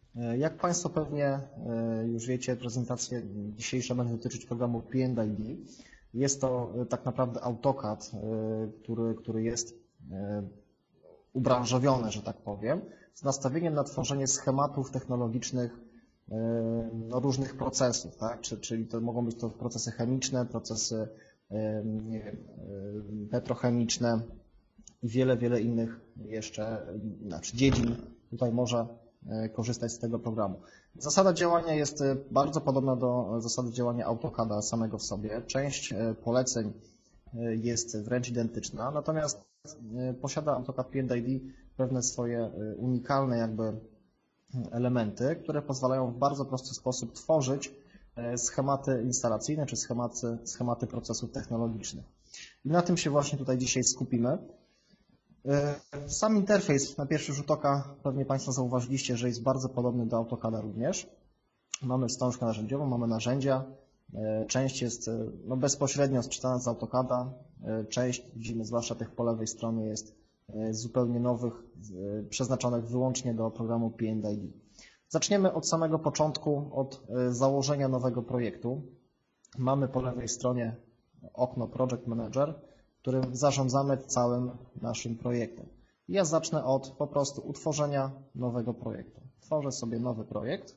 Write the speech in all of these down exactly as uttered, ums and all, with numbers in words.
Jak Państwo pewnie już wiecie, prezentacja dzisiejsza będzie dotyczyć programu P and I D. Jest to tak naprawdę AutoCAD, który, który jest ubranżowiony, że tak powiem, z nastawieniem na tworzenie schematów technologicznych no, różnych procesów, tak? Czyli to mogą być to procesy chemiczne, procesy nie wiem, petrochemiczne i wiele, wiele innych jeszcze znaczy dziedzin tutaj może korzystać z tego programu. Zasada działania jest bardzo podobna do zasady działania AutoCADa samego w sobie. Część poleceń jest wręcz identyczna, natomiast posiada AutoCAD P and I D pewne swoje unikalne jakby elementy, które pozwalają w bardzo prosty sposób tworzyć schematy instalacyjne czy schematy, schematy procesów technologicznych. I na tym się właśnie tutaj dzisiaj skupimy. Sam interfejs na pierwszy rzut oka pewnie Państwo zauważyliście, że jest bardzo podobny do AutoCADa również. Mamy wstążkę narzędziową, mamy narzędzia. Część jest no, bezpośrednio sczytana z AutoCADa. Część, widzimy zwłaszcza tych po lewej stronie, jest z zupełnie nowych, przeznaczonych wyłącznie do programu P and I D. Zaczniemy od samego początku, od założenia nowego projektu. Mamy po lewej stronie okno Project Manager, którym zarządzamy całym naszym projektem. Ja zacznę od po prostu utworzenia nowego projektu. Tworzę sobie nowy projekt.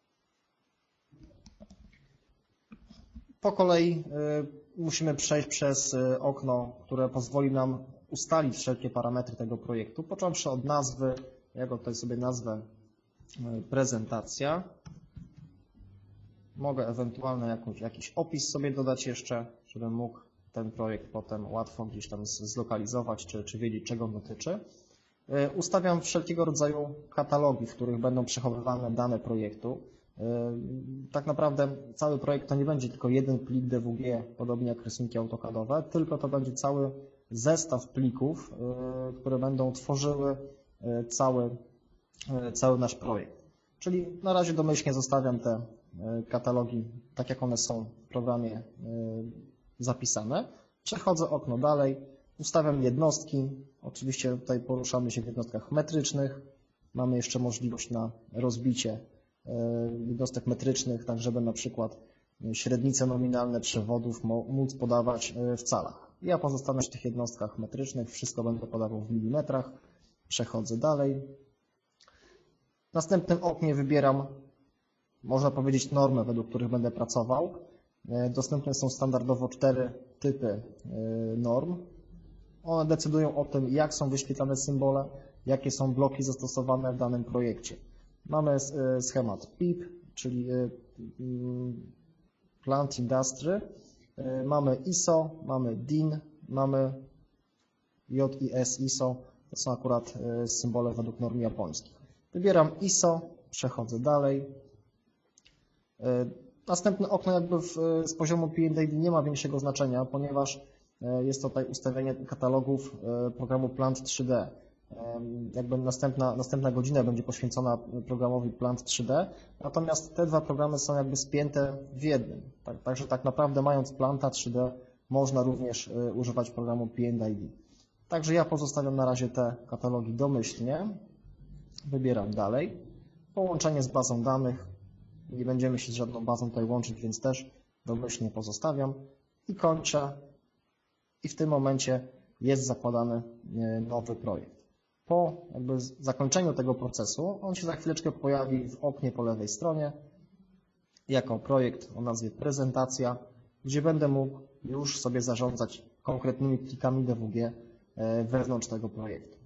Po kolei musimy przejść przez okno, które pozwoli nam ustalić wszelkie parametry tego projektu, począwszy od nazwy, ja go tutaj sobie nazwę prezentacja. Mogę ewentualnie jakąś, jakiś opis sobie dodać jeszcze, żebym mógł ten projekt potem łatwo gdzieś tam zlokalizować, czy, czy wiedzieć, czego on dotyczy. Ustawiam wszelkiego rodzaju katalogi, w których będą przechowywane dane projektu. Tak naprawdę cały projekt to nie będzie tylko jeden plik D W G, podobnie jak rysunki AutoCADowe, tylko to będzie cały zestaw plików, które będą tworzyły cały, cały nasz projekt. Czyli na razie domyślnie zostawiam te katalogi tak, jak one są w programie zapisane. Przechodzę okno dalej, ustawiam jednostki. Oczywiście tutaj poruszamy się w jednostkach metrycznych. Mamy jeszcze możliwość na rozbicie jednostek metrycznych, tak żeby na przykład średnice nominalne przewodów móc podawać w calach. Ja pozostanę w tych jednostkach metrycznych, wszystko będę podawał w milimetrach. Przechodzę dalej. W następnym oknie wybieram, można powiedzieć, normę, według których będę pracował. Dostępne są standardowo cztery typy norm. One decydują o tym, jak są wyświetlane symbole, jakie są bloki zastosowane w danym projekcie. Mamy schemat P I P, czyli Plant Industry, mamy I S O, mamy D I N, mamy J I S I S O, to są akurat symbole według norm japońskich. Wybieram I S O, przechodzę dalej. Następne okno jakby w, z poziomu P and I D nie ma większego znaczenia, ponieważ jest to tutaj ustawienie katalogów programu Plant trzy D. Jakby następna, następna godzina będzie poświęcona programowi Plant trzy D, natomiast te dwa programy są jakby spięte w jednym. Tak, także tak naprawdę mając Planta trzy D można również używać programu P and I D. Także ja pozostawiam na razie te katalogi domyślnie. Wybieram dalej. Połączenie z bazą danych. Nie będziemy się z żadną bazą tutaj łączyć, więc też domyślnie pozostawiam i kończę. I w tym momencie jest zakładany nowy projekt. Po jakby zakończeniu tego procesu on się za chwileczkę pojawi w oknie po lewej stronie jako projekt o nazwie prezentacja, gdzie będę mógł już sobie zarządzać konkretnymi plikami D W G wewnątrz tego projektu.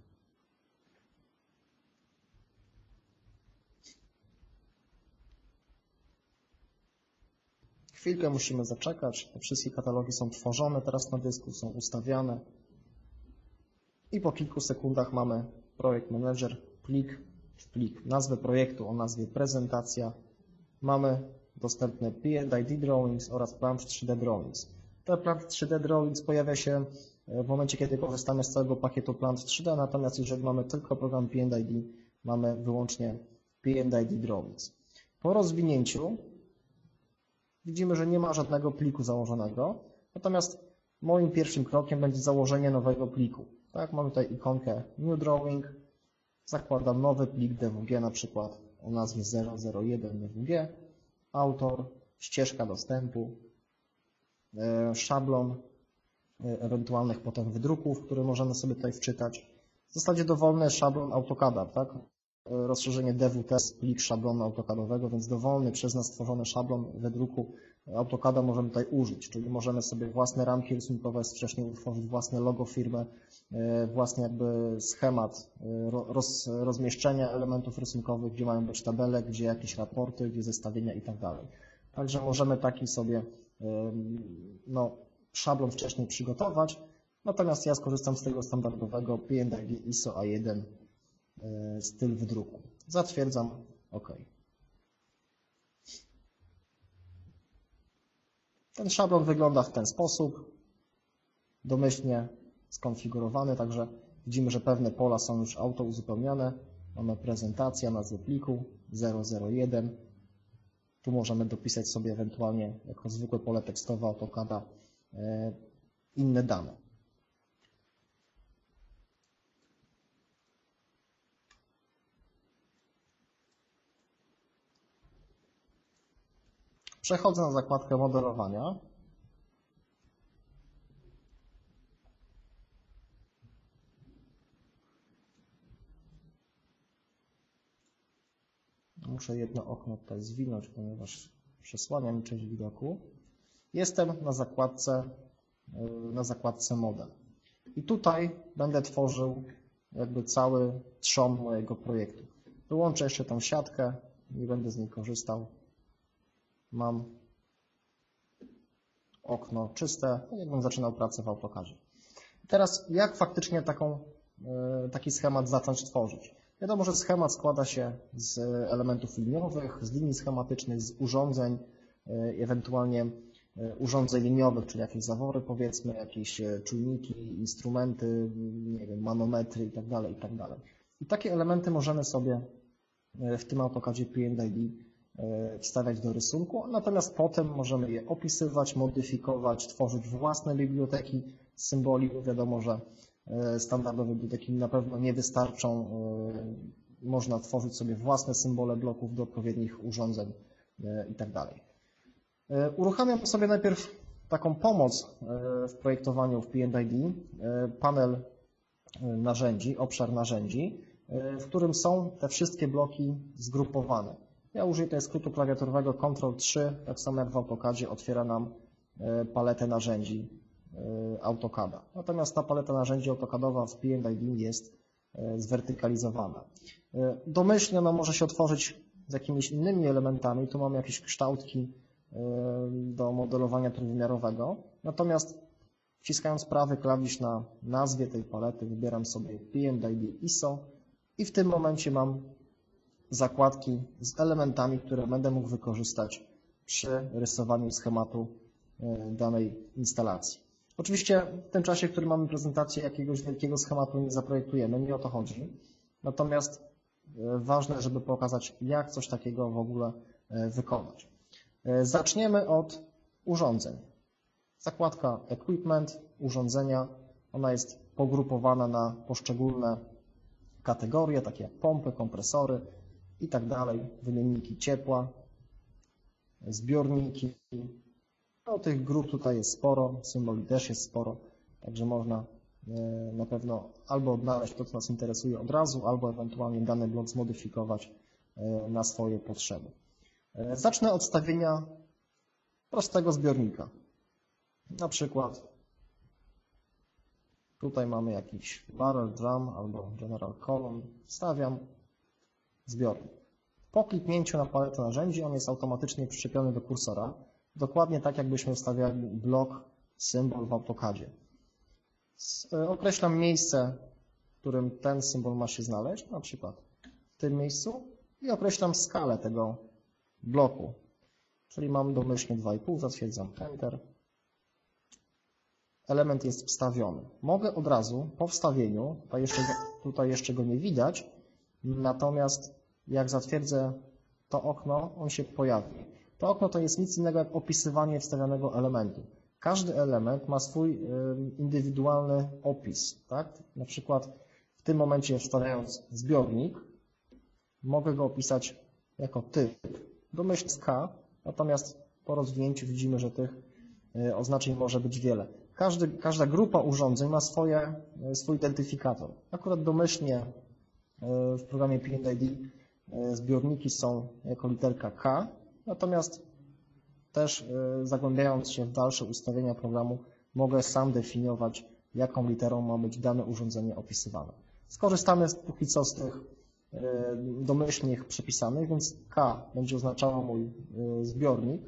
Chwilkę musimy zaczekać, te wszystkie katalogi są tworzone teraz na dysku, są ustawiane i po kilku sekundach mamy projekt manager, plik, plik, nazwę projektu o nazwie prezentacja, mamy dostępne P and I D Drawings oraz Plant trzy D Drawings. Te Plant trzy D Drawings pojawia się w momencie, kiedy korzystamy z całego pakietu Plant trzy D, natomiast jeżeli mamy tylko program P and I D, mamy wyłącznie P and I D Drawings. Po rozwinięciu widzimy, że nie ma żadnego pliku założonego, natomiast moim pierwszym krokiem będzie założenie nowego pliku. Tak, mamy tutaj ikonkę New Drawing, zakładam nowy plik D W G, na przykład o nazwie zero zero jeden D W G, autor, ścieżka dostępu, szablon ewentualnych potem wydruków, które możemy sobie tutaj wczytać. W zasadzie dowolny szablon AutoCAD'a, tak? Rozszerzenie D W T jest plik szablonu AutoCAD'owego, więc dowolny przez nas stworzony szablon wydruku AutoCAD'a możemy tutaj użyć, czyli możemy sobie własne ramki rysunkowe wcześniej utworzyć, własne logo firmy, własny jakby schemat roz, rozmieszczenia elementów rysunkowych, gdzie mają być tabele, gdzie jakieś raporty, gdzie zestawienia i tak dalej. Także możemy taki sobie no, szablon wcześniej przygotować, natomiast ja skorzystam z tego standardowego P and I D I S O A jeden styl wydruku. Zatwierdzam OK. Ten szablon wygląda w ten sposób, domyślnie skonfigurowany, także widzimy, że pewne pola są już auto uzupełniane. Mamy prezentacja, nazwę pliku zero zero jeden. Tu możemy dopisać sobie ewentualnie jako zwykłe pole tekstowe AutoCAD'a inne dane. Przechodzę na zakładkę modelowania. Muszę jedno okno tutaj zwinąć, ponieważ przesłania mi część widoku. Jestem na zakładce, na zakładce model. I tutaj będę tworzył jakby cały trzon mojego projektu. Wyłączę jeszcze tą siatkę, nie będę z niej korzystał. Mam okno czyste, tak jakbym zaczynał pracę w AutoCADzie. Teraz jak faktycznie taką, taki schemat zacząć tworzyć? Wiadomo, że schemat składa się z elementów liniowych, z linii schematycznych, z urządzeń, ewentualnie urządzeń liniowych, czyli jakieś zawory powiedzmy, jakieś czujniki, instrumenty, nie wiem, manometry itd., itd. I takie elementy możemy sobie w tym AutoCADzie P and I D wstawiać do rysunku, natomiast potem możemy je opisywać, modyfikować, tworzyć własne biblioteki symboli. Wiadomo, że standardowe biblioteki na pewno nie wystarczą. Można tworzyć sobie własne symbole bloków do odpowiednich urządzeń itd. Uruchamiam sobie najpierw taką pomoc w projektowaniu w P and I D, panel narzędzi, obszar narzędzi, w którym są te wszystkie bloki zgrupowane. Ja użyję tutaj skrótu klawiaturowego kontrol trzy, tak samo jak w AutoCADzie otwiera nam paletę narzędzi AutoCAD'a. Natomiast ta paleta narzędzi AutoCADowa w P and I D jest zwertykalizowana. Domyślnie ona może się otworzyć z jakimiś innymi elementami. Tu mamy jakieś kształtki do modelowania trójwymiarowego. Natomiast wciskając prawy klawisz na nazwie tej palety wybieram sobie P and I D I S O i w tym momencie mam zakładki z elementami, które będę mógł wykorzystać przy rysowaniu schematu danej instalacji. Oczywiście w tym czasie, w którym mamy prezentację, jakiegoś wielkiego schematu nie zaprojektujemy, nie o to chodzi. Natomiast ważne, żeby pokazać, jak coś takiego w ogóle wykonać. Zaczniemy od urządzeń. Zakładka Equipment, urządzenia, ona jest pogrupowana na poszczególne kategorie, takie jak pompy, kompresory i tak dalej, wymienniki ciepła, zbiorniki. No, tych grup tutaj jest sporo, symboli też jest sporo, także można na pewno albo odnaleźć to, co nas interesuje od razu, albo ewentualnie dany blok zmodyfikować na swoje potrzeby. Zacznę od stawienia prostego zbiornika. Na przykład tutaj mamy jakiś barrel drum albo general column. Wstawiam zbiornik. Po kliknięciu na paletę narzędzi on jest automatycznie przyczepiony do kursora. Dokładnie tak, jakbyśmy wstawiali blok, symbol w AutoCADzie. Określam miejsce, w którym ten symbol ma się znaleźć, na przykład w tym miejscu, i określam skalę tego bloku, czyli mam domyślnie dwa i pół, zatwierdzam Enter. Element jest wstawiony. Mogę od razu po wstawieniu, tutaj jeszcze, tutaj jeszcze go nie widać, natomiast jak zatwierdzę to okno, on się pojawi. To okno to jest nic innego jak opisywanie wstawionego elementu. Każdy element ma swój indywidualny opis. Tak? Na przykład w tym momencie wstawiając zbiornik, mogę go opisać jako typ domyślny K, natomiast po rozwinięciu widzimy, że tych oznaczeń może być wiele. Każdy, każda grupa urządzeń ma swoje, swój identyfikator. Akurat domyślnie w programie P and I D zbiorniki są jako literka K, natomiast też zagłębiając się w dalsze ustawienia programu mogę sam definiować, jaką literą ma być dane urządzenie opisywane. Skorzystamy póki co z tych domyślnych przypisanych, więc K będzie oznaczało mój zbiornik,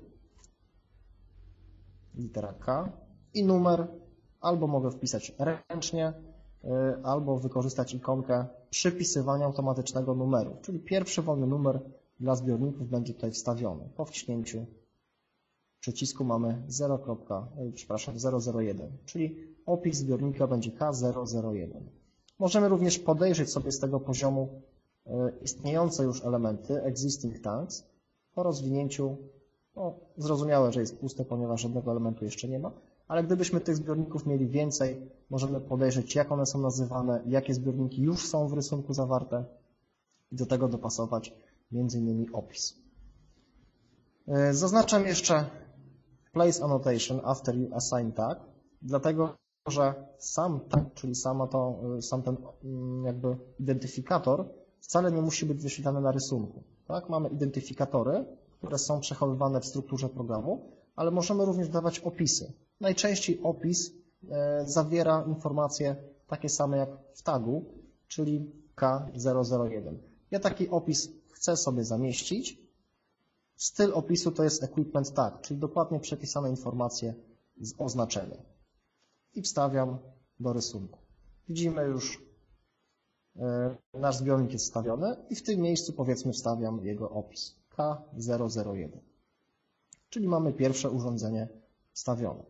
litera K i numer albo mogę wpisać ręcznie, albo wykorzystać ikonkę przypisywania automatycznego numeru, czyli pierwszy wolny numer dla zbiorników będzie tutaj wstawiony. Po wciśnięciu przycisku mamy zero, przepraszam, zero zero jeden, czyli opis zbiornika będzie K zero zero jeden. Możemy również podejrzeć sobie z tego poziomu istniejące już elementy, existing tags, po rozwinięciu, no, zrozumiałe, że jest puste, ponieważ żadnego elementu jeszcze nie ma, ale gdybyśmy tych zbiorników mieli więcej, możemy podejrzeć, jak one są nazywane, jakie zbiorniki już są w rysunku zawarte i do tego dopasować między innymi opis. Zaznaczam jeszcze place annotation after you assign tag, dlatego że sam tag, czyli sama to, sam ten jakby identyfikator wcale nie musi być wyświetlany na rysunku. Tak? Mamy identyfikatory, które są przechowywane w strukturze programu, ale możemy również dawać opisy. Najczęściej opis zawiera informacje takie same jak w tagu, czyli K zero zero jeden. Ja taki opis chcę sobie zamieścić. Styl opisu to jest equipment tag, czyli dokładnie przepisane informacje z oznaczeniem. I wstawiam do rysunku. Widzimy już, nasz zbiornik jest wstawiony i w tym miejscu powiedzmy wstawiam jego opis K zero zero jeden. Czyli mamy pierwsze urządzenie wstawione.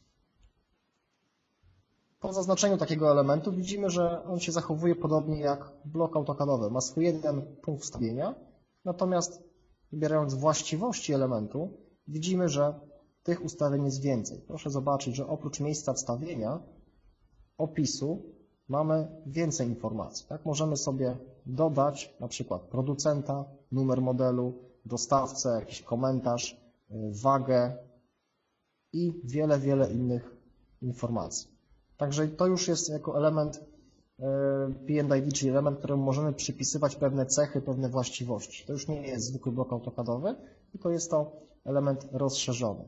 Po zaznaczeniu takiego elementu widzimy, że on się zachowuje podobnie jak blok autokadowy. Ma swój jeden punkt wstawienia, natomiast wybierając właściwości elementu widzimy, że tych ustawień jest więcej. Proszę zobaczyć, że oprócz miejsca wstawienia opisu mamy więcej informacji. Tak? Możemy sobie dodać na przykład producenta, numer modelu, dostawcę, jakiś komentarz, wagę i wiele, wiele innych informacji. Także to już jest jako element P and I D, czyli element, któremu możemy przypisywać pewne cechy, pewne właściwości. To już nie jest zwykły blok autokadowy, tylko jest to element rozszerzony.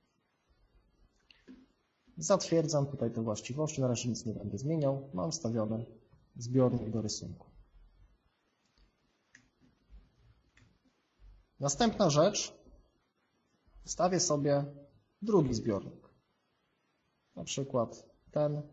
Zatwierdzam tutaj te właściwości, na razie nic nie będę zmieniał. Mam wstawiony zbiornik do rysunku. Następna rzecz, wstawię sobie drugi zbiornik. Na przykład ten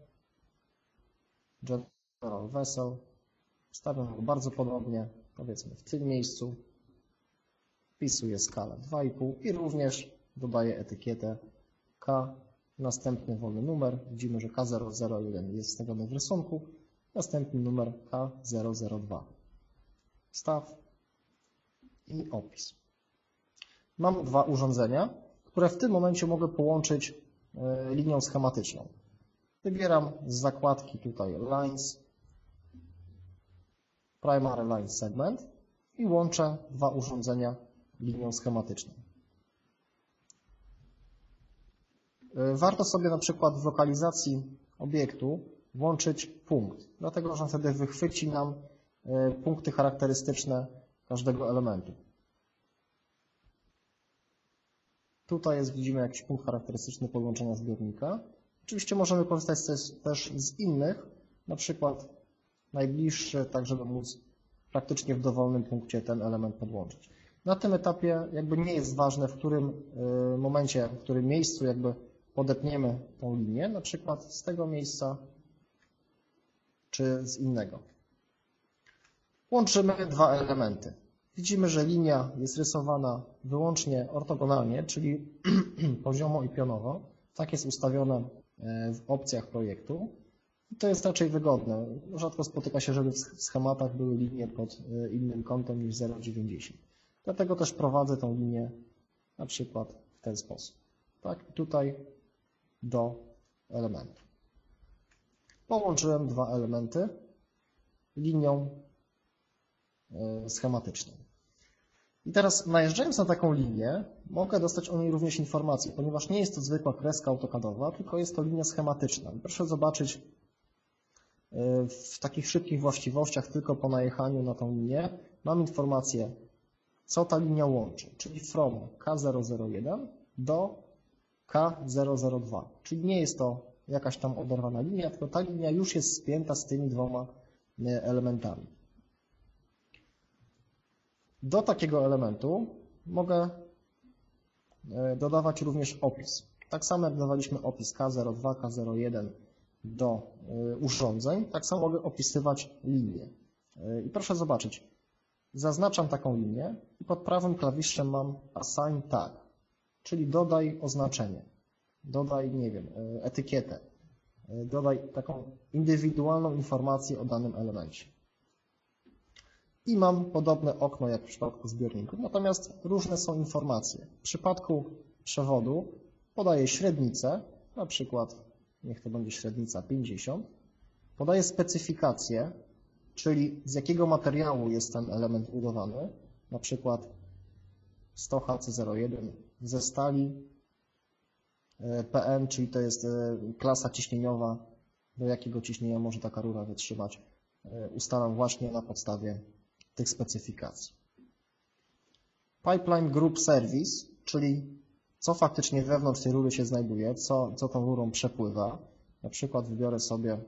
General Vessel. Wstawiam go bardzo podobnie, powiedzmy w tym miejscu. Wpisuję skalę dwa i pół i również dodaję etykietę K. Następny wolny numer, widzimy, że K zero zero jeden jest wstawiony w rysunku, następny numer K zero zero dwa. Wstaw i opis. Mam dwa urządzenia, które w tym momencie mogę połączyć linią schematyczną. Wybieram z zakładki tutaj Lines, Primary Line Segment i łączę dwa urządzenia linią schematyczną. Warto sobie na przykład w lokalizacji obiektu włączyć punkt, dlatego że wtedy wychwyci nam punkty charakterystyczne każdego elementu. Tutaj jest, widzimy, jakiś punkt charakterystyczny podłączenia zbiornika. Oczywiście możemy korzystać też z innych, na przykład najbliższy, tak żeby móc praktycznie w dowolnym punkcie ten element podłączyć. Na tym etapie jakby nie jest ważne, w którym momencie, w którym miejscu jakby podepniemy tą linię, na przykład z tego miejsca czy z innego. Łączymy dwa elementy. Widzimy, że linia jest rysowana wyłącznie ortogonalnie, czyli poziomo i pionowo. Tak jest ustawione w opcjach projektu. I to jest raczej wygodne. Rzadko spotyka się, żeby w schematach były linie pod innym kątem niż zero przecinek dziewięćdziesiąt. Dlatego też prowadzę tą linię na przykład w ten sposób. Tak, i tutaj do elementu. Połączyłem dwa elementy linią schematyczną. I teraz najeżdżając na taką linię, mogę dostać o niej również informacje, ponieważ nie jest to zwykła kreska autokadowa, tylko jest to linia schematyczna. Proszę zobaczyć w takich szybkich właściwościach, tylko po najechaniu na tą linię, mam informację, co ta linia łączy, czyli from K zero zero jeden do K zero zero dwa, czyli nie jest to jakaś tam oderwana linia, tylko ta linia już jest spięta z tymi dwoma elementami. Do takiego elementu mogę dodawać również opis. Tak samo jak dodawaliśmy opis K zero dwa, K zero jeden do urządzeń, tak samo mogę opisywać linię. I proszę zobaczyć, zaznaczam taką linię i pod prawym klawiszem mam assign tag, czyli dodaj oznaczenie, dodaj, nie wiem, etykietę, dodaj taką indywidualną informację o danym elemencie. I mam podobne okno jak w przypadku zbiorników, natomiast różne są informacje. W przypadku przewodu podaję średnicę, na przykład niech to będzie średnica pięćdziesiąt, podaję specyfikację, czyli z jakiego materiału jest ten element budowany, na przykład sto H C zero jeden ze stali, P N, czyli to jest klasa ciśnieniowa, do jakiego ciśnienia może taka rura wytrzymać, ustalam właśnie na podstawie tych specyfikacji. Pipeline Group Service, czyli co faktycznie wewnątrz tej rury się znajduje, co, co tą rurą przepływa. Na przykład wybiorę sobie,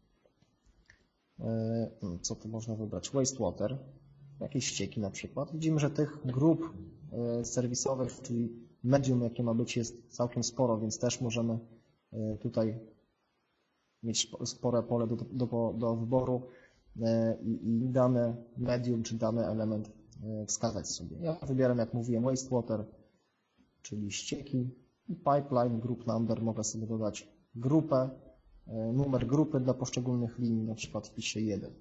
co tu można wybrać, wastewater, jakieś ścieki na przykład. Widzimy, że tych grup serwisowych, czyli medium, jakie ma być, jest całkiem sporo, więc też możemy tutaj mieć spore pole do, do, do wyboru i, i dane medium czy dany element wskazać sobie. Ja wybieram, jak mówiłem, wastewater, czyli ścieki, i pipeline group number, mogę sobie dodać grupę, numer grupy dla poszczególnych linii, na przykład wpiszę jeden.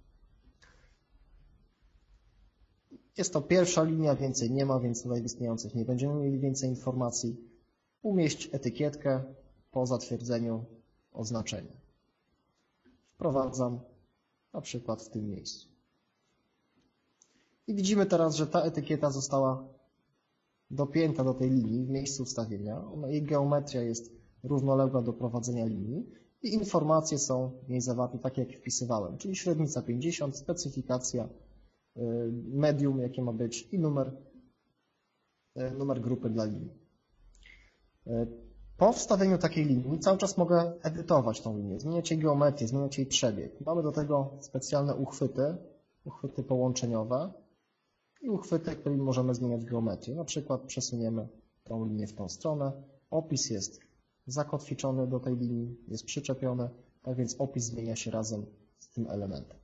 Jest to pierwsza linia, więcej nie ma, więc tutaj w istniejących nie będziemy mieli więcej informacji. Umieść etykietkę po zatwierdzeniu oznaczenia. Wprowadzam na przykład w tym miejscu. I widzimy teraz, że ta etykieta została dopięta do tej linii w miejscu ustawienia. Jej geometria jest równoległa do prowadzenia linii i informacje są w niej zawarte tak, jak wpisywałem, czyli średnica pięćdziesiąt, specyfikacja, medium, jakie ma być, i numer, numer grupy dla linii. Po wstawieniu takiej linii cały czas mogę edytować tą linię, zmieniać jej geometrię, zmieniać jej przebieg. Mamy do tego specjalne uchwyty, uchwyty połączeniowe i uchwyty, którymi możemy zmieniać geometrię. Na przykład przesuniemy tą linię w tą stronę. Opis jest zakotwiczony do tej linii, jest przyczepiony, tak więc opis zmienia się razem z tym elementem.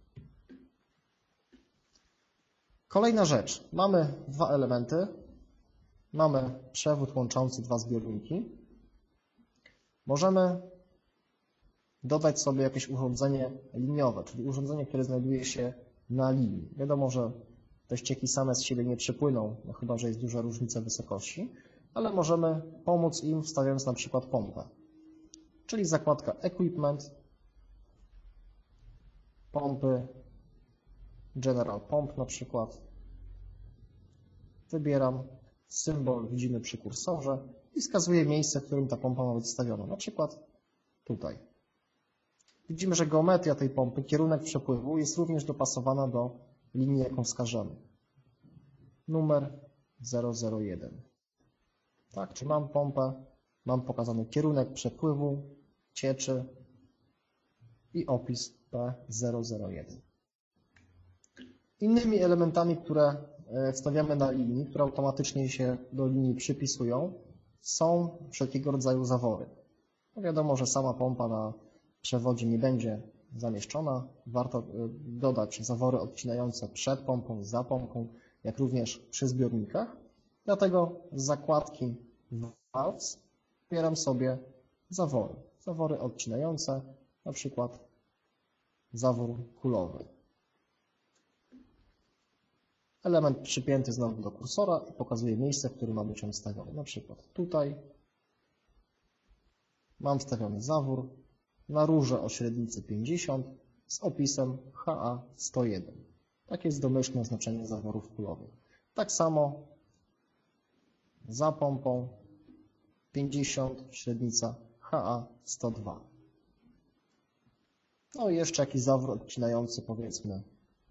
Kolejna rzecz. Mamy dwa elementy. Mamy przewód łączący dwa zbiorniki. Możemy dodać sobie jakieś urządzenie liniowe, czyli urządzenie, które znajduje się na linii. Wiadomo, że te ścieki same z siebie nie przypłyną, no chyba że jest duża różnica wysokości, ale możemy pomóc im, wstawiając na przykład pompę. Czyli zakładka Equipment, pompy, General Pump na przykład. Wybieram symbol, widzimy przy kursorze i wskazuję miejsce, w którym ta pompa ma być wstawiona, na przykład tutaj. Widzimy, że geometria tej pompy, kierunek przepływu jest również dopasowana do linii, jaką wskażemy. Numer zero zero jeden. Tak, czy mam pompę, mam pokazany kierunek przepływu, cieczy i opis P zero zero jeden. Innymi elementami, które wstawiamy na linii, które automatycznie się do linii przypisują, są wszelkiego rodzaju zawory. No wiadomo, że sama pompa na przewodzie nie będzie zamieszczona. Warto dodać zawory odcinające przed pompą, za pompą, jak również przy zbiornikach. Dlatego z zakładki Valves wybieram sobie zawory. Zawory odcinające, na przykład zawór kulowy. Element przypięty znowu do kursora i pokazuje miejsce, w którym ma być on wstawiony. Na przykład tutaj mam wstawiony zawór na rurze o średnicy pięćdziesiąt z opisem H A sto jeden. Takie jest domyślne oznaczenie zaworów kulowych. Tak samo za pompą pięćdziesiąt, średnica H A sto dwa. No i jeszcze jakiś zawór odcinający, powiedzmy,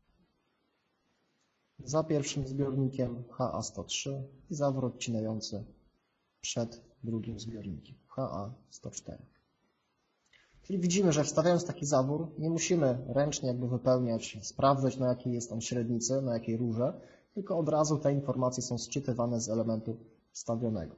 za pierwszym zbiornikiem H A sto trzy i zawór odcinający przed drugim zbiornikiem H A sto cztery. Czyli widzimy, że wstawiając taki zawór nie musimy ręcznie jakby wypełniać, sprawdzać, na jakiej jest on średnicy, na jakiej rurze, tylko od razu te informacje są sczytywane z elementu wstawionego.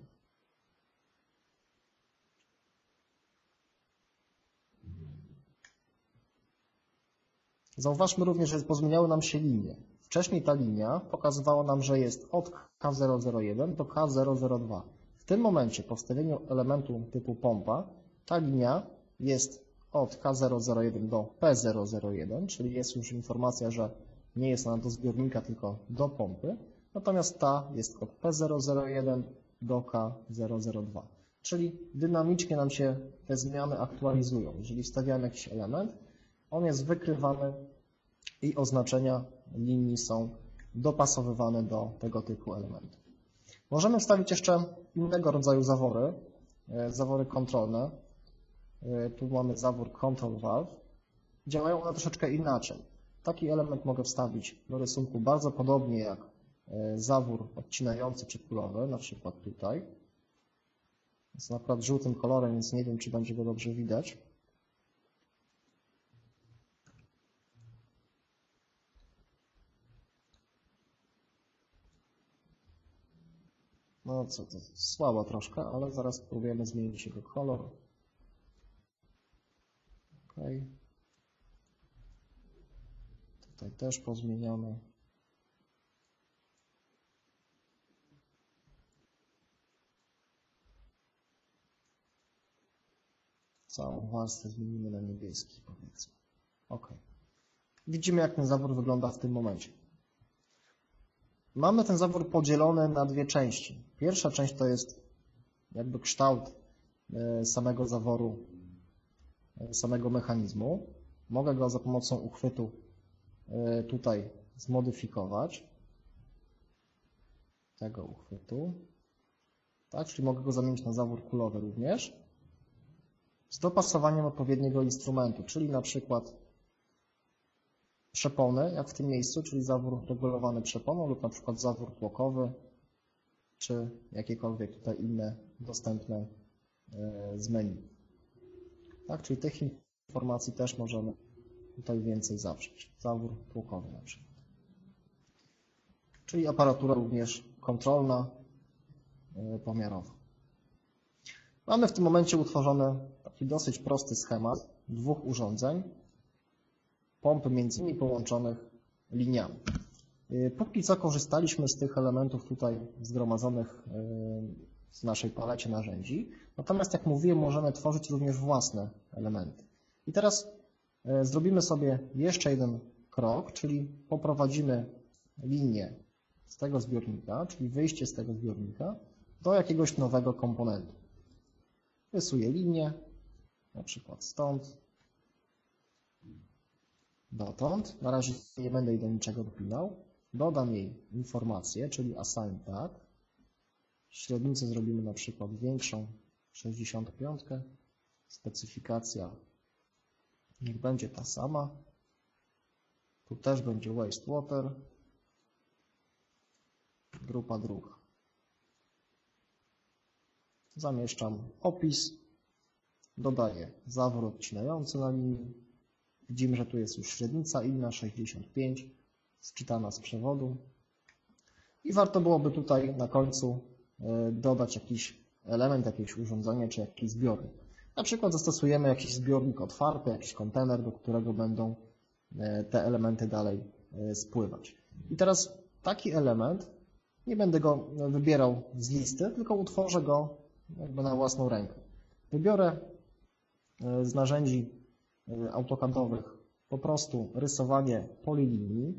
Zauważmy również, że pozmieniały nam się linie. Wcześniej ta linia pokazywała nam, że jest od K zero zero jeden do K zero zero dwa. W tym momencie po wstawieniu elementu typu pompa ta linia jest od K zero zero jeden do P zero zero jeden, czyli jest już informacja, że nie jest ona do zbiornika, tylko do pompy. Natomiast ta jest od P zero zero jeden do K zero zero dwa. Czyli dynamicznie nam się te zmiany aktualizują. Jeżeli wstawiamy jakiś element, on jest wykrywany i oznaczenia linii są dopasowywane do tego typu elementów. Możemy wstawić jeszcze innego rodzaju zawory, zawory kontrolne. Tu mamy zawór Control Valve. Działają one troszeczkę inaczej. Taki element mogę wstawić do rysunku bardzo podobnie jak zawór odcinający czy kulowy, na przykład tutaj. Jest akurat żółtym kolorem, więc nie wiem, czy będzie go dobrze widać. No co to, słabo troszkę, ale zaraz spróbujemy zmienić jego kolor. Ok. Tutaj też pozmieniamy. Całą warstwę zmienimy na niebieski, powiedzmy. Ok. Widzimy, jak ten zawór wygląda w tym momencie. Mamy ten zawór podzielony na dwie części. Pierwsza część to jest jakby kształt samego zaworu, samego mechanizmu. Mogę go za pomocą uchwytu tutaj zmodyfikować. Tego uchwytu. Tak, czyli mogę go zamienić na zawór kulowy również. Z dopasowaniem odpowiedniego instrumentu, czyli na przykład przepony, jak w tym miejscu, czyli zawór regulowany przeponą lub na przykład zawór tłokowy, czy jakiekolwiek tutaj inne dostępne z menu. Tak, czyli tych informacji też możemy tutaj więcej zawrzeć. Zawór tłokowy na przykład. Czyli aparatura również kontrolna, pomiarowa. Mamy w tym momencie utworzony taki dosyć prosty schemat dwóch urządzeń, pompy między nimi połączonych liniami. Póki co korzystaliśmy z tych elementów tutaj zgromadzonych w naszej palecie narzędzi. Natomiast jak mówiłem, możemy tworzyć również własne elementy. I teraz zrobimy sobie jeszcze jeden krok, czyli poprowadzimy linię z tego zbiornika, czyli wyjście z tego zbiornika do jakiegoś nowego komponentu. Rysuję linię, na przykład stąd dotąd. Na razie nie będę jej do niczego dopinał. Dodam jej informację, czyli assign tag. Średnicę zrobimy na przykład większą, sześćdziesiąt pięć. Specyfikacja niech będzie ta sama. Tu też będzie wastewater. Grupa dróg. Zamieszczam opis. Dodaję zawór odcinający na linii. Widzimy, że tu jest już średnica inna, sześćdziesiąt pięć, sczytana z przewodu. I warto byłoby tutaj na końcu dodać jakiś element, jakieś urządzenie czy jakiś zbiornik. Na przykład zastosujemy jakiś zbiornik otwarty, jakiś kontener, do którego będą te elementy dalej spływać. I teraz taki element, nie będę go wybierał z listy, tylko utworzę go jakby na własną rękę. Wybiorę z narzędzi AutoCADowych po prostu rysowanie polilinii.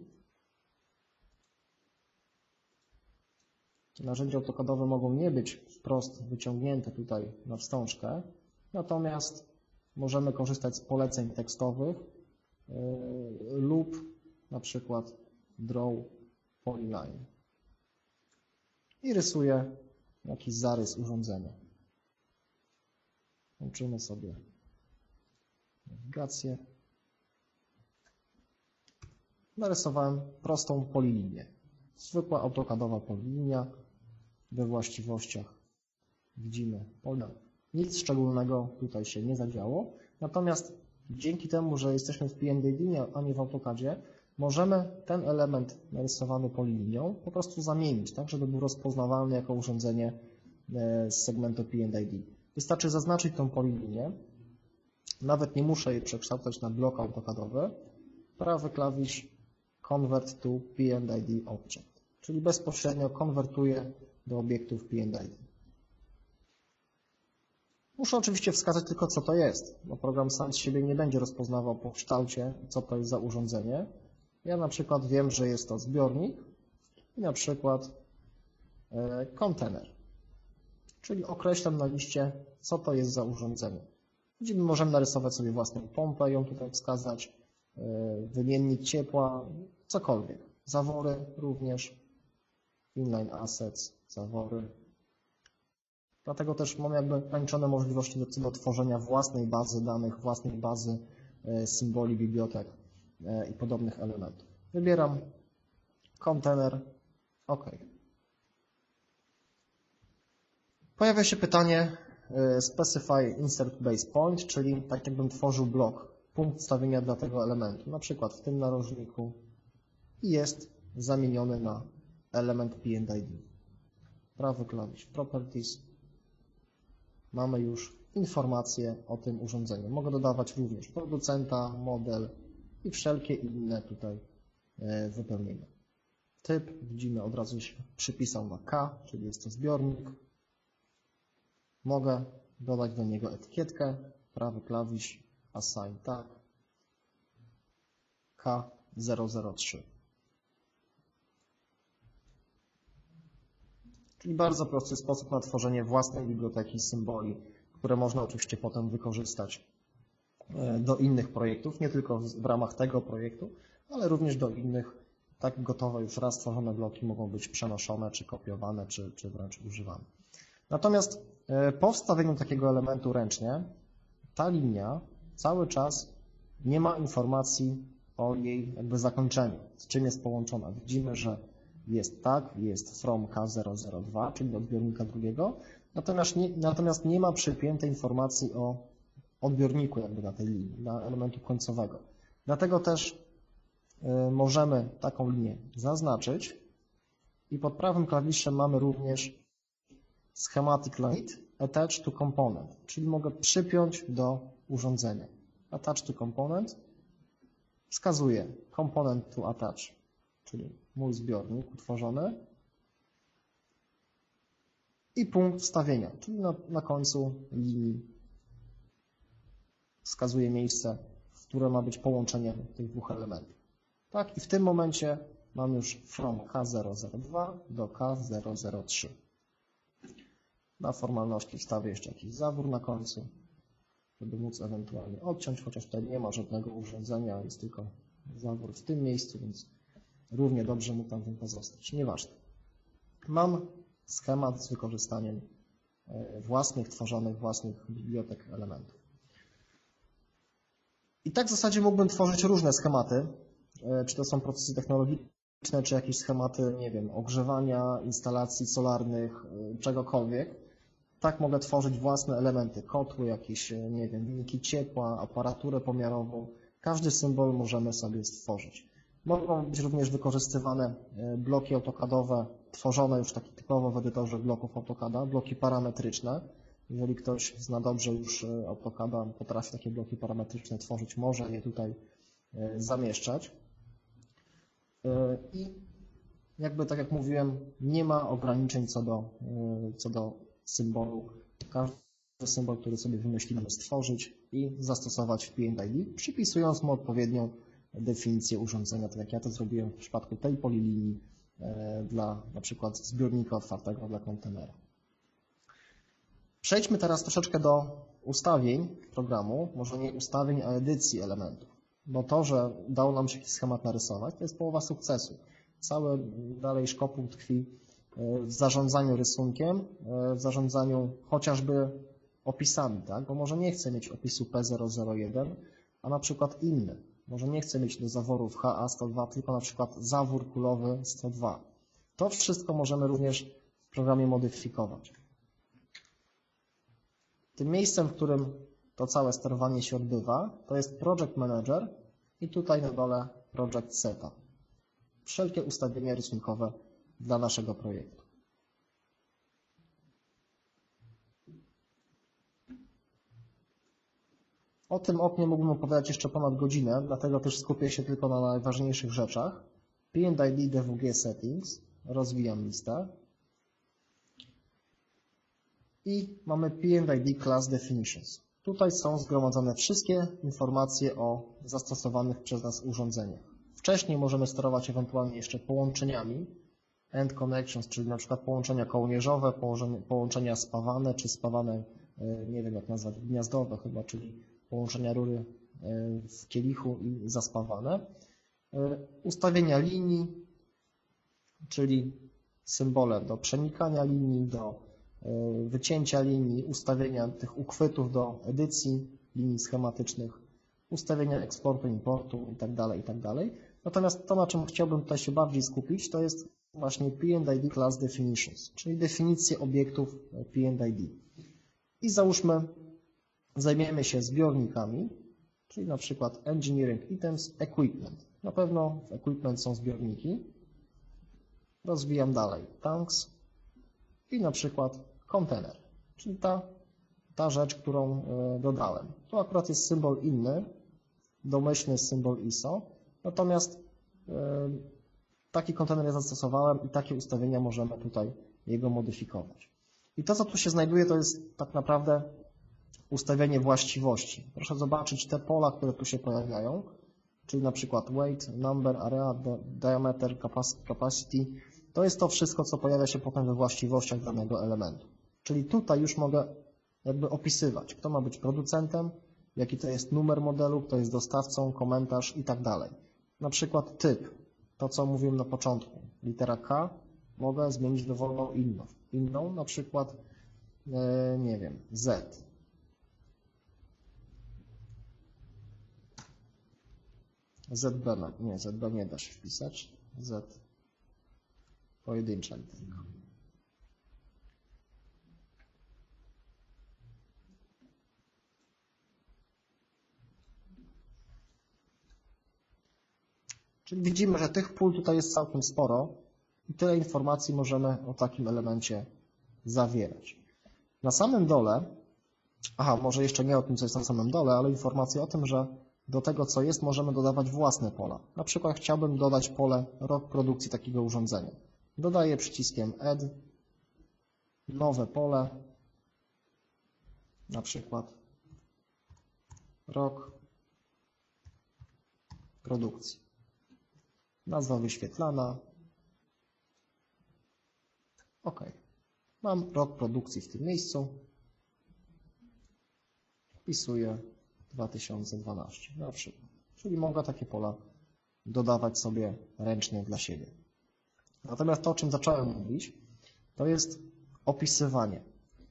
Narzędzia AutoCADowe mogą nie być wprost wyciągnięte tutaj na wstążkę, natomiast możemy korzystać z poleceń tekstowych lub na przykład Draw Polyline. i rysuję jakiś zarys urządzenia. Łączymy sobie nawigację. Narysowałem prostą polilinię. Zwykła autokadowa polilinia. We właściwościach widzimy pola. Nic szczególnego tutaj się nie zadziało. Natomiast dzięki temu, że jesteśmy w P N D D, a nie w AutoCADzie, możemy ten element narysowany polilinią po prostu zamienić, tak, żeby był rozpoznawalny jako urządzenie z segmentu P N D D. Wystarczy zaznaczyć tą polilinię. Nawet nie muszę jej przekształcać na blok autokadowy. Prawy klawisz Convert to P N D D Object, czyli bezpośrednio konwertuję do obiektów P N D D. Muszę oczywiście wskazać tylko, co to jest, bo program sam z siebie nie będzie rozpoznawał po kształcie, co to jest za urządzenie. Ja na przykład wiem, że jest to zbiornik i na przykład kontener, czyli określam na liście, co to jest za urządzenie. Gdzie możemy narysować sobie własną pompę, ją tutaj wskazać, wymiennik ciepła, cokolwiek. Zawory również, inline assets, zawory. Dlatego też mamy jakby ograniczone możliwości do, do tworzenia własnej bazy danych, własnej bazy symboli, bibliotek i podobnych elementów. Wybieram kontener, OK. Pojawia się pytanie specify insert base point, czyli tak jakbym tworzył blok, punkt wstawienia dla tego elementu, na przykład w tym narożniku i jest zamieniony na element P N D D. Prawy klawisz Properties. Mamy już informacje o tym urządzeniu. Mogę dodawać również producenta, model i wszelkie inne tutaj wypełnienia. Typ, widzimy, od razu się przypisał na K, czyli jest to zbiornik. Mogę dodać do niego etykietkę, prawy klawisz Assign Tag K zero zero trzy. Czyli bardzo prosty sposób na tworzenie własnej biblioteki symboli, które można oczywiście potem wykorzystać do innych projektów, nie tylko w ramach tego projektu, ale również do innych. Tak gotowe już raz stworzone bloki mogą być przenoszone, czy kopiowane, czy, czy wręcz używane. Natomiast po wstawieniu takiego elementu ręcznie, ta linia cały czas nie ma informacji o jej jakby zakończeniu, z czym jest połączona. Widzimy, że jest tak, jest from K zero zero dwa, czyli do odbiornika drugiego, natomiast nie, natomiast nie ma przypiętej informacji o odbiorniku jakby na tej linii, na elementu końcowego. Dlatego też y, możemy taką linię zaznaczyć i pod prawym klawiszem mamy również schematic line attach to component, czyli mogę przypiąć do urządzenia. Attach to component wskazuje component to attach, czyli mój zbiornik utworzony i punkt wstawienia, czyli na, na końcu linii wskazuje miejsce, w które ma być połączenie tych dwóch elementów. Tak, i w tym momencie mam już from K zero zero dwa do K zero zero trzy. Na formalności wstawię jeszcze jakiś zawór na końcu, żeby móc ewentualnie odciąć, chociaż tutaj nie ma żadnego urządzenia, jest tylko zawór w tym miejscu, więc równie dobrze mógł tam ten pozostać. Nieważne. Mam schemat z wykorzystaniem własnych, tworzonych własnych bibliotek elementów. I tak w zasadzie mógłbym tworzyć różne schematy, czy to są procesy technologiczne, czy jakieś schematy, nie wiem, ogrzewania, instalacji solarnych, czegokolwiek. Tak mogę tworzyć własne elementy, kotły, jakieś, nie wiem, wyniki ciepła, aparaturę pomiarową. Każdy symbol możemy sobie stworzyć. Mogą być również wykorzystywane bloki autokadowe, tworzone już taki typowo w edytorze bloków AutoCADa, bloki parametryczne. Jeżeli ktoś zna dobrze już AutoCADa, potrafi takie bloki parametryczne tworzyć, może je tutaj zamieszczać. I jakby tak jak mówiłem, nie ma ograniczeń co do, co do symbolu. Każdy symbol, który sobie wymyślimy, stworzyć i zastosować w P N D D, przypisując mu odpowiednią definicję urządzenia, tak jak ja to zrobiłem w przypadku tej polilinii dla na przykład zbiornika otwartego dla kontenera. Przejdźmy teraz troszeczkę do ustawień programu, może nie ustawień, a edycji elementów. Bo to, że udało nam się jakiś schemat narysować, to jest połowa sukcesu. Cały dalej szkopuł tkwi w zarządzaniu rysunkiem, w zarządzaniu chociażby opisami, tak? Bo może nie chcę mieć opisu P zero zero jeden, a na przykład inny. Może nie chcę mieć do zaworów H A sto dwa, tylko na przykład zawór kulowy sto dwa. To wszystko możemy również w programie modyfikować. Tym miejscem, w którym to całe sterowanie się odbywa, to jest Project Manager i tutaj na dole Project Setup. Wszelkie ustawienia rysunkowe dla naszego projektu. O tym oknie mógłbym opowiadać jeszcze ponad godzinę, dlatego też skupię się tylko na najważniejszych rzeczach. P and I D D W G Settings, rozwijam listę. I mamy P and I D Class Definitions. Tutaj są zgromadzone wszystkie informacje o zastosowanych przez nas urządzeniach. Wcześniej możemy sterować ewentualnie jeszcze połączeniami, end connections, czyli na przykład połączenia kołnierzowe, połączenia spawane, czy spawane, nie wiem jak nazwać, gniazdowe chyba, czyli połączenia rury w kielichu i zaspawane. Ustawienia linii, czyli symbole do przenikania linii, do wycięcia linii, ustawienia tych uchwytów do edycji linii schematycznych, ustawienia eksportu, importu itd., itd. Natomiast to, na czym chciałbym tutaj się bardziej skupić, to jest właśnie P and I D Class Definitions, czyli definicje obiektów P and I D. I załóżmy, zajmiemy się zbiornikami, czyli na przykład Engineering Items, Equipment. Na pewno w Equipment są zbiorniki. Rozwijam dalej Tanks i na przykład Container, czyli ta, ta rzecz, którą dodałem. Tu akurat jest symbol inny, domyślny symbol I S O, natomiast taki kontener ja zastosowałem i takie ustawienia możemy tutaj jego modyfikować. I to, co tu się znajduje, to jest tak naprawdę ustawienie właściwości. Proszę zobaczyć te pola, które tu się pojawiają, czyli na przykład weight, number, area, diameter, capacity. To jest to wszystko, co pojawia się potem we właściwościach danego elementu. Czyli tutaj już mogę jakby opisywać, kto ma być producentem, jaki to jest numer modelu, kto jest dostawcą, komentarz i tak dalej. Na przykład typ, to co mówiłem na początku, litera K mogę zmienić dowolną inną, inną na przykład, nie wiem, Z. Z B, nie, Z B nie da się wpisać, Z pojedyncza literka. Czyli widzimy, że tych pól tutaj jest całkiem sporo i tyle informacji możemy o takim elemencie zawierać. Na samym dole, aha, może jeszcze nie o tym, co jest na samym dole, ale informacje o tym, że do tego, co jest, możemy dodawać własne pola. Na przykład chciałbym dodać pole rok produkcji takiego urządzenia. Dodaję przyciskiem Add, nowe pole, na przykład rok produkcji. Nazwa wyświetlana. OK. Mam rok produkcji w tym miejscu. Wpisuję dwa tysiące dwanaście na przykład. Czyli mogę takie pola dodawać sobie ręcznie dla siebie. Natomiast to, o czym zacząłem mówić, to jest opisywanie.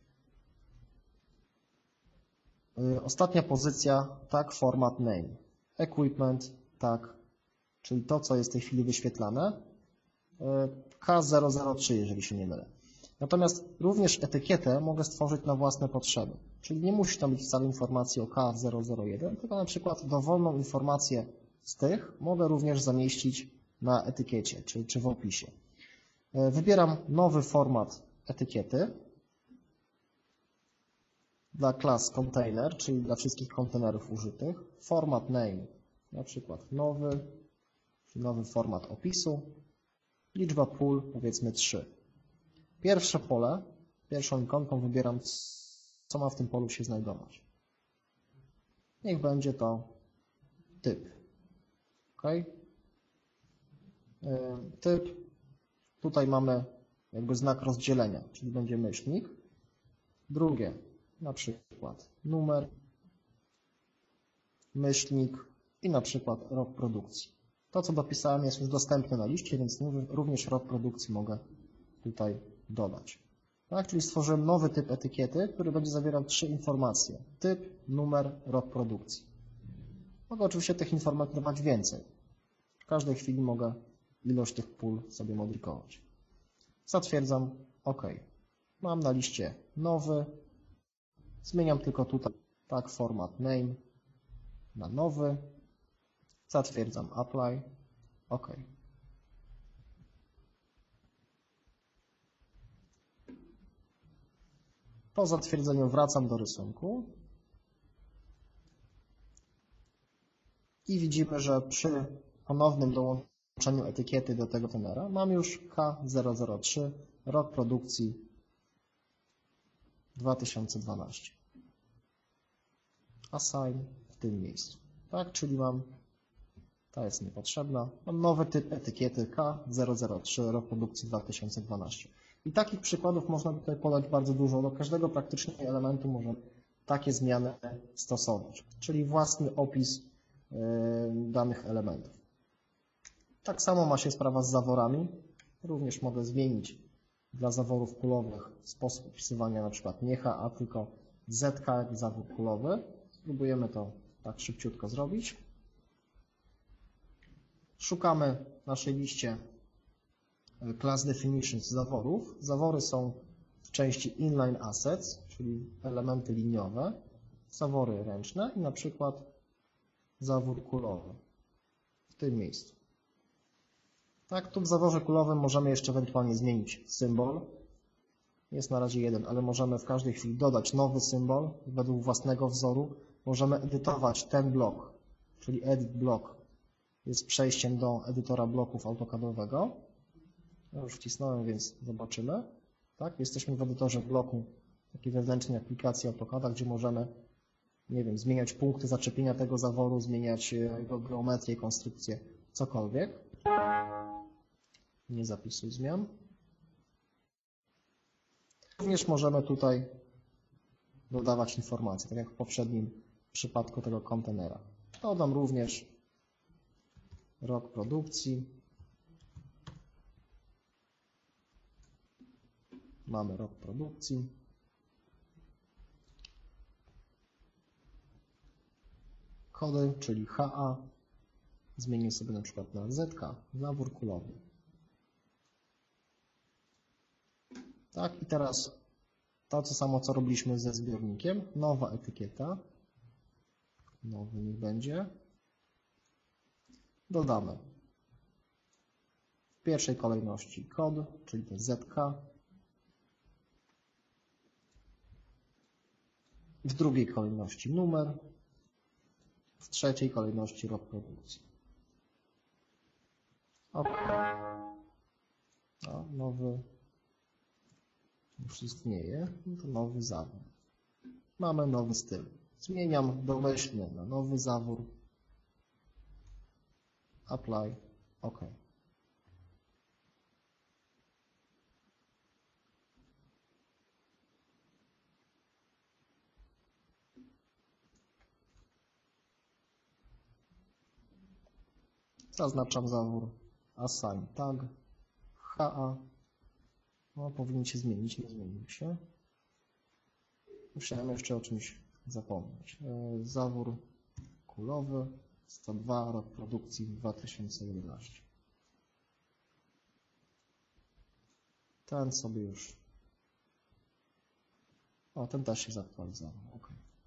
Ostatnia pozycja, tak, format name. Equipment, tak, czyli to, co jest w tej chwili wyświetlane. K zero zero trzy, jeżeli się nie mylę. Natomiast również etykietę mogę stworzyć na własne potrzeby. Czyli nie musi tam być wcale informacji o K zero zero jeden, tylko na przykład dowolną informację z tych mogę również zamieścić na etykiecie, czy, czy w opisie. Wybieram nowy format etykiety dla klas container, czyli dla wszystkich kontenerów użytych. Format name, na przykład nowy, czyli nowy format opisu. Liczba pól, powiedzmy trzy. Pierwsze pole, pierwszą ikonką wybieram, co ma w tym polu się znajdować. Niech będzie to typ. OK. Typ. Tutaj mamy jakby znak rozdzielenia, czyli będzie myślnik. Drugie, na przykład numer, myślnik i na przykład rok produkcji. To, co dopisałem, jest już dostępne na liście, więc również rok produkcji mogę tutaj dodać. Tak? Czyli stworzyłem nowy typ etykiety, który będzie zawierał trzy informacje. Typ, numer, rok produkcji. Mogę oczywiście tych informacji dawać więcej. W każdej chwili mogę ilość tych pól sobie modyfikować. Zatwierdzam OK. Mam na liście nowy. Zmieniam tylko tutaj tak format name na nowy. Zatwierdzam apply. OK. Po zatwierdzeniu wracam do rysunku i widzimy, że przy ponownym dołączeniu etykiety do tego kontenera mam już K zero zero trzy, rok produkcji dwa tysiące dwanaście. Assign w tym miejscu. Tak, czyli mam, ta jest niepotrzebna, mam nowy typ etykiety K zero zero trzy, rok produkcji dwa tysiące dwanaście. I takich przykładów można tutaj podać bardzo dużo. Do każdego praktycznie elementu możemy takie zmiany stosować, czyli własny opis danych elementów. Tak samo ma się sprawa z zaworami. Również mogę zmienić dla zaworów kulowych sposób opisywania, na przykład nie H A, tylko Z K jak zawór kulowy. Spróbujemy to tak szybciutko zrobić. Szukamy w naszej liście Class Definitions zaworów. Zawory są w części Inline Assets, czyli elementy liniowe, zawory ręczne i na przykład zawór kulowy w tym miejscu. Tak, tu w zaworze kulowym możemy jeszcze ewentualnie zmienić symbol. Jest na razie jeden, ale możemy w każdej chwili dodać nowy symbol według własnego wzoru. Możemy edytować ten blok, czyli edit block jest przejściem do edytora bloków AutoCADowego. Ja już wcisnąłem, więc zobaczymy. Tak, jesteśmy w edytorze bloku takiej wewnętrznej aplikacji AutoCADa, gdzie możemy, nie wiem, zmieniać punkty zaczepienia tego zaworu, zmieniać jego geometrię, konstrukcję, cokolwiek. Nie zapisuj zmian. Również możemy tutaj dodawać informacje, tak jak w poprzednim przypadku tego kontenera. Dodam również rok produkcji. Mamy rok produkcji. Kody, czyli H A. Zmienię sobie na przykład na Z K, zawór kulowy. Tak, i teraz to, co samo, co robiliśmy ze zbiornikiem. Nowa etykieta. Nowy niech będzie. Dodamy w pierwszej kolejności kod, czyli ten Z K. W drugiej kolejności numer. W trzeciej kolejności rok produkcji. OK. A, nowy już istnieje, to nowy zawór. Mamy nowy styl. Zmieniam domyślnie na nowy zawór. Apply. OK. Zaznaczam zawór Assign Tag H A. No, powinien się zmienić, nie zmienił się. Musiałem jeszcze o czymś zapomnieć. Zawór kulowy sto dwa, rok produkcji dwa tysiące jedenaście. Ten sobie już. O, ten też się zaktualizował. OK.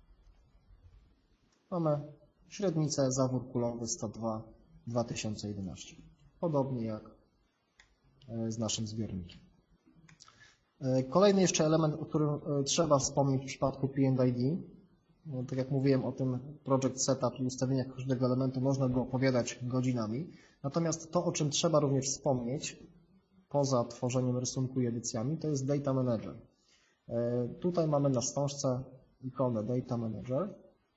Mamy średnicę, zawór kulowy sto dwa, dwa tysiące jedenaście. Podobnie jak z naszym zbiornikiem. Kolejny jeszcze element, o którym trzeba wspomnieć w przypadku P and I D. Tak jak mówiłem o tym project setup i ustawieniach każdego elementu, można by opowiadać godzinami. Natomiast to, o czym trzeba również wspomnieć, poza tworzeniem rysunku i edycjami, to jest Data Manager. Tutaj mamy na wstążce ikonę Data Manager,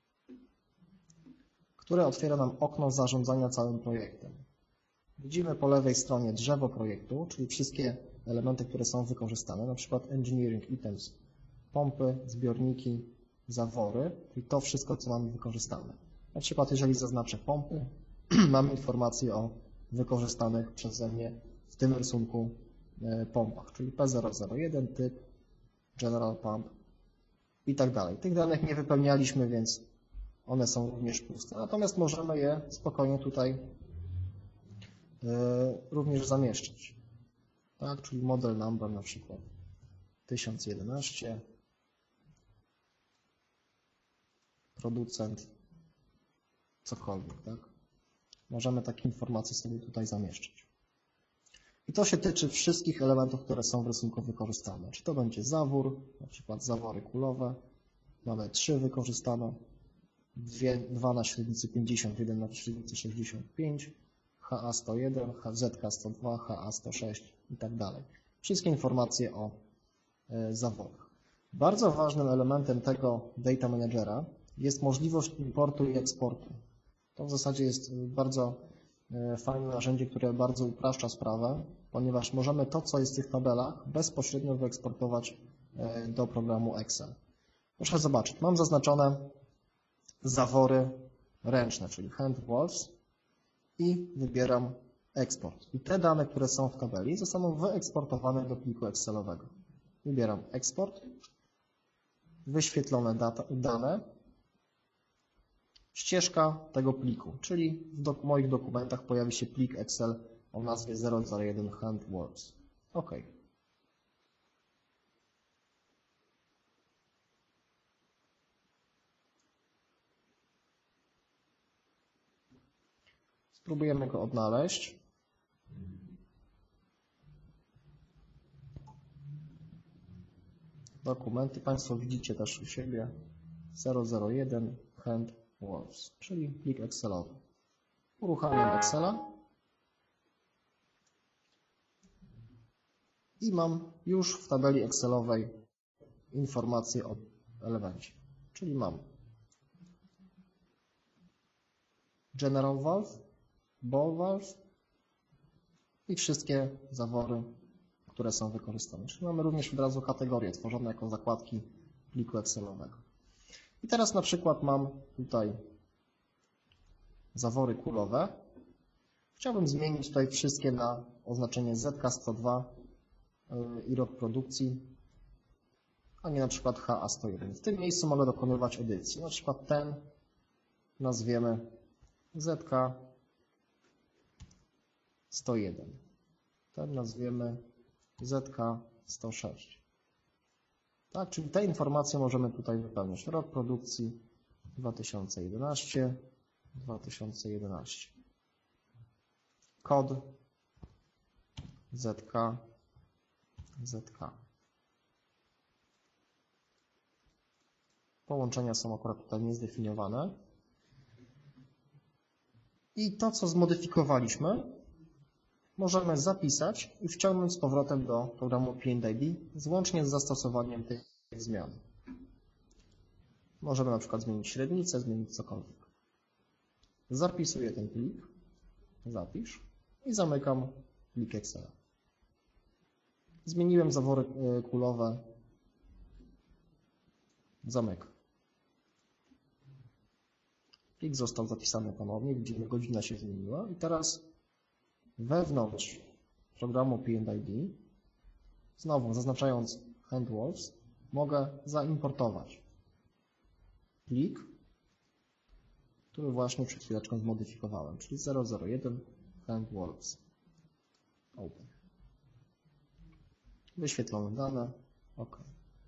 które otwiera nam okno zarządzania całym projektem. Widzimy po lewej stronie drzewo projektu, czyli wszystkie elementy, które są wykorzystane, na przykład Engineering Items, pompy, zbiorniki, zawory, czyli to wszystko, co mamy wykorzystane. Na przykład, jeżeli zaznaczę pompy, mamy informację o wykorzystanych przeze mnie w tym rysunku pompach, czyli P zero zero jeden, typ, General Pump i tak dalej. Tych danych nie wypełnialiśmy, więc one są również puste. Natomiast możemy je spokojnie tutaj również zamieszczać. Tak, czyli model number na przykład tysiąc jedenaście, producent, cokolwiek, tak? Możemy takie informacje sobie tutaj zamieszczać. I to się tyczy wszystkich elementów, które są w rysunku wykorzystane. Czy to będzie zawór, na przykład zawory kulowe, mamy trzy wykorzystane, dwa na średnicy pięćdziesiąt, jeden na średnicy sześćdziesiąt pięć, H A sto jeden, Z K sto dwa, H A sto sześć i tak dalej. Wszystkie informacje o zaworach. Bardzo ważnym elementem tego Data Managera jest możliwość importu i eksportu. To w zasadzie jest bardzo fajne narzędzie, które bardzo upraszcza sprawę, ponieważ możemy to, co jest w tych tabelach, bezpośrednio wyeksportować do programu Excel. Proszę zobaczyć, mam zaznaczone zawory ręczne, czyli hand walls i wybieram eksport. I te dane, które są w tabeli, zostaną wyeksportowane do pliku Excelowego. Wybieram eksport, wyświetlone data, dane, ścieżka tego pliku, czyli w dok moich dokumentach pojawi się plik Excel o nazwie zero zero jeden handworks. OK. Spróbujemy go odnaleźć. Dokumenty Państwo widzicie też u siebie zero zero jeden handworks, czyli plik Excelowy. Uruchamiam Excela i mam już w tabeli Excelowej informacje o elemencie, czyli mam General Valve, Ball Valve i wszystkie zawory, które są wykorzystane. Czyli mamy również od razu kategorie tworzone jako zakładki pliku Excelowego. I teraz na przykład mam tutaj zawory kulowe. Chciałbym zmienić tutaj wszystkie na oznaczenie Z K sto dwa i rok produkcji, a nie na przykład H A sto jeden. W tym miejscu mogę dokonywać edycji. Na przykład ten nazwiemy Z K sto jeden. Ten nazwiemy Z K sto sześć. Tak, czyli te informacje możemy tutaj wypełniać. Rok produkcji dwa tysiące jedenaście, dwa tysiące jedenaście. Kod Z K, Z K. Połączenia są akurat tutaj niezdefiniowane. I to, co zmodyfikowaliśmy, możemy zapisać i wciągnąć z powrotem do programu P and I D, złącznie z zastosowaniem tych zmian. Możemy na przykład zmienić średnicę, zmienić cokolwiek. Zapisuję ten plik, zapisz i zamykam plik Excel. Zmieniłem zawory kulowe, zamykam. Plik został zapisany ponownie, widzimy, godzina się zmieniła i teraz wewnątrz programu P and I D, znowu zaznaczając handwalls, mogę zaimportować plik, który właśnie przed chwileczką zmodyfikowałem, czyli zero zero jeden handwalls. Open. Wyświetlone dane. OK.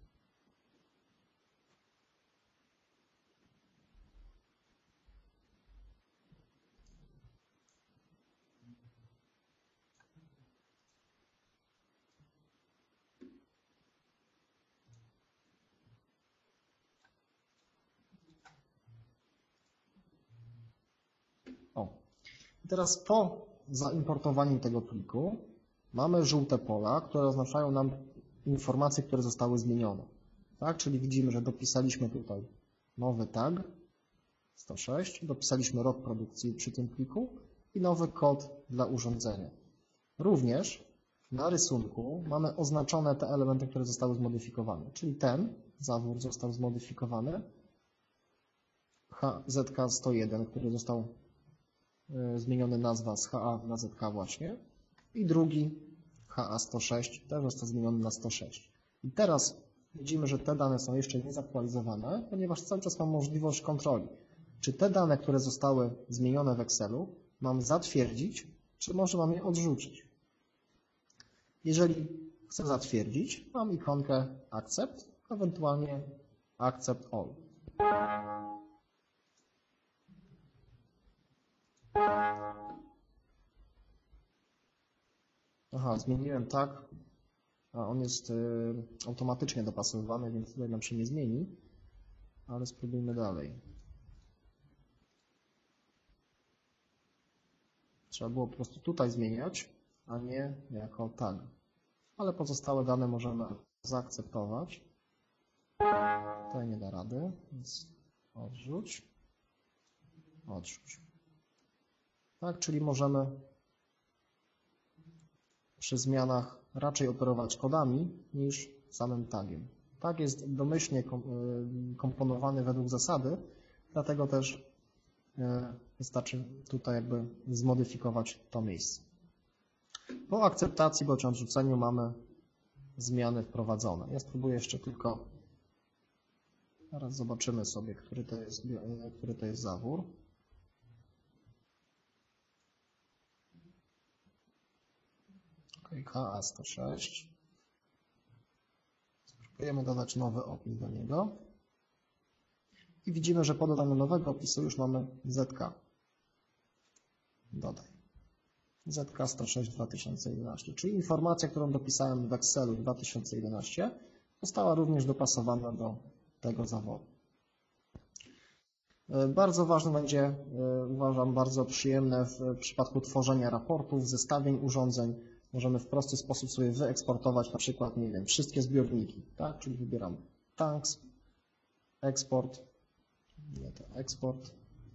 O. I teraz po zaimportowaniu tego pliku mamy żółte pola, które oznaczają nam informacje, które zostały zmienione. Tak? Czyli widzimy, że dopisaliśmy tutaj nowy tag sto sześć, dopisaliśmy rok produkcji przy tym pliku i nowy kod dla urządzenia. Również na rysunku mamy oznaczone te elementy, które zostały zmodyfikowane, czyli ten zawór został zmodyfikowany, Z K sto jeden, który został zmieniony nazwa z H A na Z K właśnie, i drugi H A sto sześć też został zmieniony na sto sześć. I teraz widzimy, że te dane są jeszcze niezaktualizowane, ponieważ cały czas mam możliwość kontroli. Czy te dane, które zostały zmienione w Excelu, mam zatwierdzić, czy może mam je odrzucić? Jeżeli chcę zatwierdzić, mam ikonkę Accept, ewentualnie Accept All. Aha, zmieniłem tak, a on jest y, automatycznie dopasowywany, więc tutaj nam się nie zmieni, ale spróbujmy dalej. Trzeba było po prostu tutaj zmieniać, a nie jako tag. Ale pozostałe dane możemy zaakceptować. Tutaj nie da rady, więc odrzuć, odrzuć. Tak, czyli możemy przy zmianach raczej operować kodami niż samym tagiem. Tag jest domyślnie komponowany według zasady, dlatego też wystarczy tutaj jakby zmodyfikować to miejsce. Po akceptacji bądź odrzuceniu mamy zmiany wprowadzone. Ja spróbuję jeszcze tylko, zaraz zobaczymy sobie, który to jest, który to jest zawór. H A sto sześć. Spróbujemy dodać nowy opis do niego. I widzimy, że po dodaniu nowego opisu już mamy Z K. Dodaj. Z K sto sześć dwa tysiące jedenaście, czyli informacja, którą dopisałem w Excelu dwa tysiące jedenaście, została również dopasowana do tego zawodu. Bardzo ważne będzie, uważam, bardzo przyjemne w przypadku tworzenia raportów, zestawień urządzeń. Możemy w prosty sposób sobie wyeksportować na przykład, nie wiem, wszystkie zbiorniki, tak? Czyli wybieram Tanks, eksport, nie to eksport,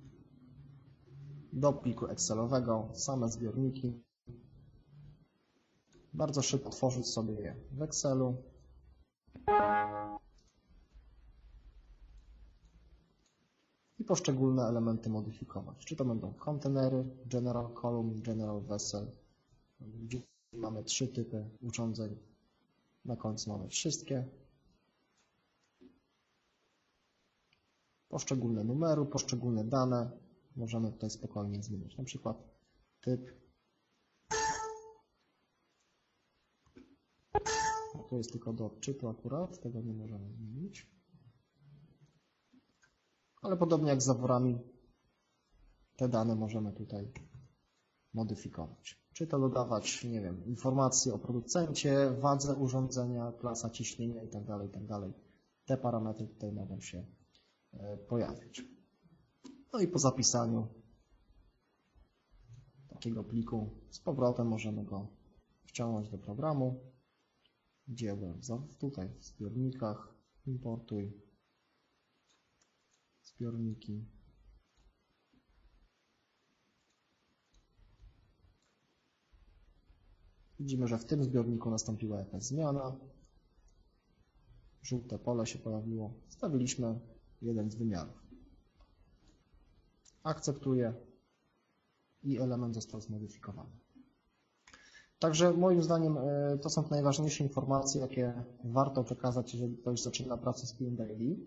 do pliku Excelowego, same zbiorniki. Bardzo szybko tworzyć sobie je w Excelu. I poszczególne elementy modyfikować. Czy to będą kontenery, General Column, General Vessel. Gdzie mamy trzy typy urządzeń. Na końcu mamy wszystkie. Poszczególne numery, poszczególne dane możemy tutaj spokojnie zmienić. Na przykład typ. To jest tylko do odczytu akurat, tego nie możemy zmienić. Ale podobnie jak z zaworami, te dane możemy tutaj modyfikować. Czy to dodawać, nie wiem, informacje o producencie, wadze urządzenia, klasa ciśnienia itd., itd. Te parametry tutaj mogą się pojawić. No i po zapisaniu takiego pliku z powrotem możemy go wciągnąć do programu, gdzie tutaj w zbiornikach importuj zbiorniki. Widzimy, że w tym zbiorniku nastąpiła jakaś zmiana. Żółte pole się pojawiło. Wstawiliśmy jeden z wymiarów. Akceptuję i element został zmodyfikowany. Także moim zdaniem to są najważniejsze informacje, jakie warto przekazać, jeżeli ktoś zaczyna pracę z P M Daily.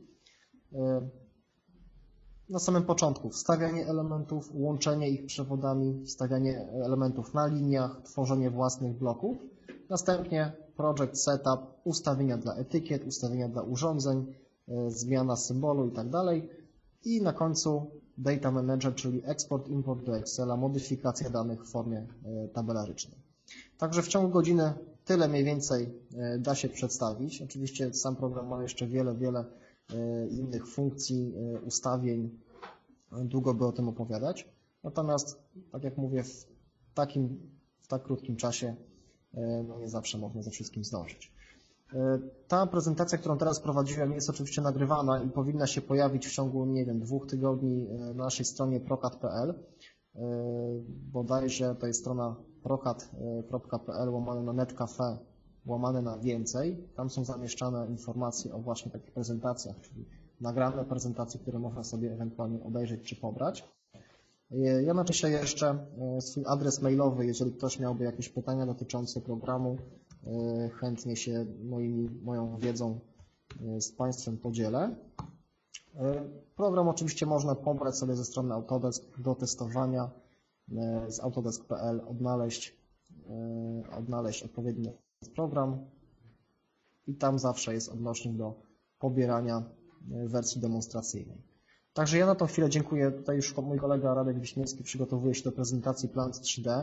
Na samym początku wstawianie elementów, łączenie ich przewodami, wstawianie elementów na liniach, tworzenie własnych bloków. Następnie project setup, ustawienia dla etykiet, ustawienia dla urządzeń, zmiana symbolu itd. I na końcu Data Manager, czyli eksport, import do Excela, modyfikacja danych w formie tabelarycznej. Także w ciągu godziny tyle mniej więcej da się przedstawić. Oczywiście sam program ma jeszcze wiele, wiele innych funkcji, ustawień. Długo by o tym opowiadać. Natomiast, tak jak mówię, w takim, w tak krótkim czasie no nie zawsze można ze wszystkim zdążyć. Ta prezentacja, którą teraz prowadziłem, jest oczywiście nagrywana i powinna się pojawić w ciągu, nie wiem, dwóch tygodni na naszej stronie procat kropka p l. Bodajże to jest strona procat kropka p l łamane na netcafe, łamane na więcej. Tam są zamieszczane informacje o właśnie takich prezentacjach, czyli nagrane prezentacje, które można sobie ewentualnie obejrzeć czy pobrać. Ja napiszę jeszcze swój adres mailowy, jeżeli ktoś miałby jakieś pytania dotyczące programu, chętnie się moimi, moją wiedzą z Państwem podzielę. Program oczywiście można pobrać sobie ze strony Autodesk do testowania, z autodesk kropka p l, odnaleźć, odnaleźć odpowiedni program i tam zawsze jest odnośnik do pobierania wersji demonstracyjnej. Także ja na tą chwilę dziękuję. Tutaj już mój kolega Radek Wiśniewski przygotowuje się do prezentacji Plant trzy D.